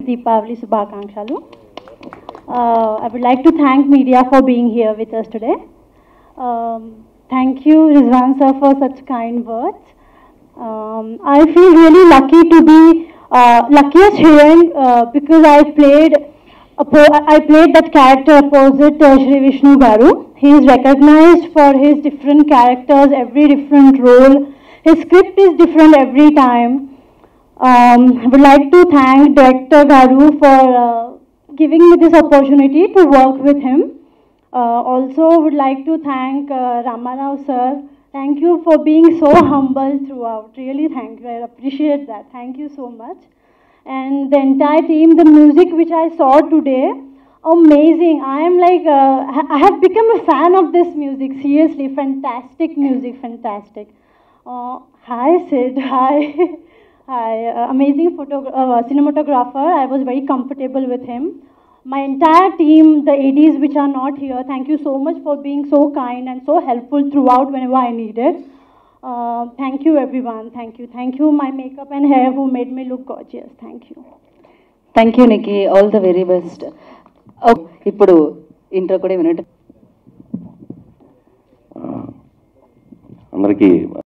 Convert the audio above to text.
Deepavali Subhakangshalu. I would like to thank media for being here with us today. Thank you, Rizwan sir, for such kind words. I feel really lucky to be luckiest heroine because I played that character opposite Shri Vishnu Garu. He is recognized for his different characters, every different role. His script is different every time. I would like to thank Director Garu for giving me this opportunity to work with him. Also would like to thank Ramarao sir. Thank you for being so humble throughout. Really thank you. I appreciate that. Thank you so much. And the entire team, the music which I saw today, amazing. I am like, I have become a fan of this music. Seriously, fantastic music, fantastic. Hi Sid, hi. Hi, amazing cinematographer. I was very comfortable with him. My entire team, the ADs which are not here, thank you so much for being so kind and so helpful throughout whenever I needed. Thank you everyone, thank you. Thank you my makeup and hair who made me look gorgeous. Thank you. Thank you, Nikki. All the very best. ఇప్పుడు intro కూడా వినండి. అందరికీ